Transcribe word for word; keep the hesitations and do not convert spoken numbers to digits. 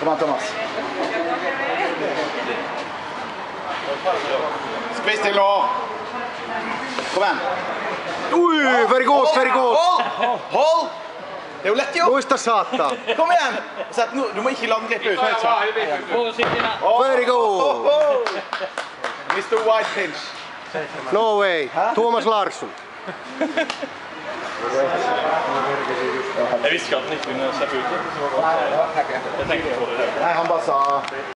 Kom igjen, Thomas. Skviss til nå. Kom igjen. Ui, very good, very good. Hold! Hold! Det er jo lett, jo. Muista saatta. Kom igjen. Sett nå, du må ikke la den gripe ut. Very good. mister White Pinch. No way. Thomas Larsson. Jeg visste ikke at den ikke kunne slippe ut. Jeg tenkte på det. Nei, han bare sa...